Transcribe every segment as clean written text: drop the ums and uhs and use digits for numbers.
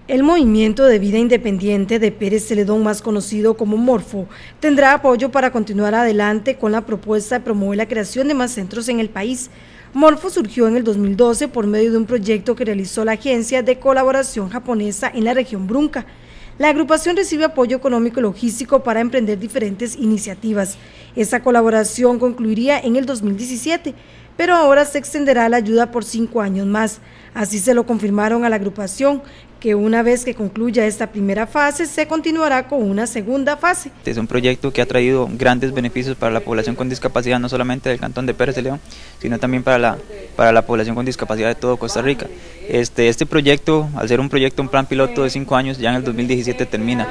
El Movimiento de Vida Independiente de Pérez Celedón, más conocido como Morfo, tendrá apoyo para continuar adelante con la propuesta de promover la creación de más centros en el país. Morfo surgió en el 2012 por medio de un proyecto que realizó la Agencia de Colaboración Japonesa en la región Brunca. La agrupación recibe apoyo económico y logístico para emprender diferentes iniciativas. Esta colaboración concluiría en el 2017, pero ahora se extenderá la ayuda por 5 años más. Así se lo confirmaron a la agrupación, que una vez que concluya esta primera fase, se continuará con una segunda fase. Es un proyecto que ha traído grandes beneficios para la población con discapacidad, no solamente del cantón de Pérez Celedón, sino también para la población con discapacidad de todo Costa Rica. Este proyecto, al ser un proyecto, un plan piloto de 5 años, ya en el 2017 termina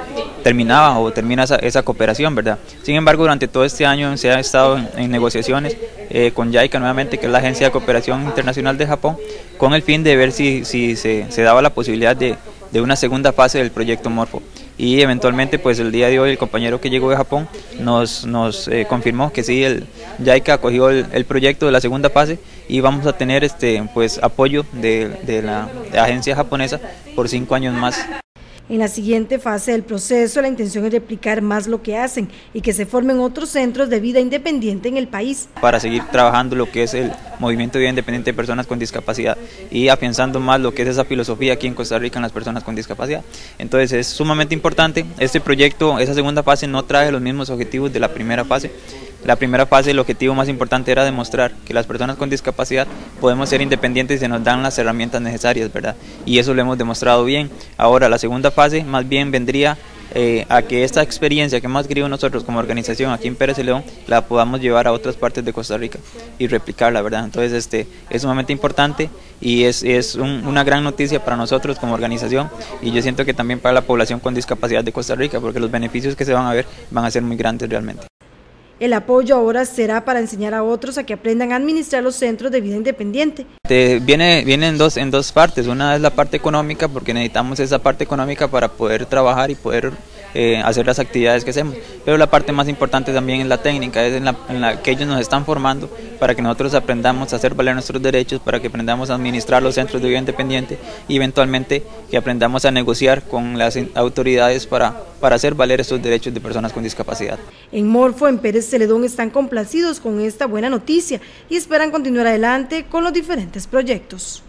esa cooperación, ¿verdad? Sin embargo, durante todo este año se ha estado en negociaciones con JICA nuevamente, que es la Agencia de Cooperación Internacional de Japón, con el fin de ver si se daba la posibilidad de una segunda fase del proyecto Morfo. Y eventualmente, pues el día de hoy, el compañero que llegó de Japón nos confirmó que sí, el JICA acogió el proyecto de la segunda fase y vamos a tener pues apoyo de la agencia japonesa por 5 años más. En la siguiente fase del proceso, la intención es replicar más lo que hacen y que se formen otros centros de vida independiente en el país. Para seguir trabajando lo que es el movimiento de vida independiente de personas con discapacidad y afianzando más lo que es esa filosofía aquí en Costa Rica en las personas con discapacidad. Entonces es sumamente importante. Este proyecto, esa segunda fase, no trae los mismos objetivos de la primera fase. La primera fase, el objetivo más importante era demostrar que las personas con discapacidad podemos ser independientes y se nos dan las herramientas necesarias, ¿verdad? Y eso lo hemos demostrado bien. Ahora la segunda fase más bien vendría a que esta experiencia que hemos adquirido nosotros como organización aquí en Pérez Celedón la podamos llevar a otras partes de Costa Rica y replicarla, ¿verdad? Entonces es sumamente importante y es una gran noticia para nosotros como organización y yo siento que también para la población con discapacidad de Costa Rica, porque los beneficios que se van a ver van a ser muy grandes realmente. El apoyo ahora será para enseñar a otros a que aprendan a administrar los centros de vida independiente. Viene en dos partes. Una es la parte económica, porque necesitamos esa parte económica para poder trabajar y poder hacer las actividades que hacemos. Pero la parte más importante también es la técnica, es en la que ellos nos están formando para que nosotros aprendamos a hacer valer nuestros derechos, para que aprendamos a administrar los centros de vida independiente y eventualmente que aprendamos a negociar con las autoridades para hacer valer estos derechos de personas con discapacidad. En Morfo, en Pérez Celedón, están complacidos con esta buena noticia y esperan continuar adelante con los diferentes proyectos.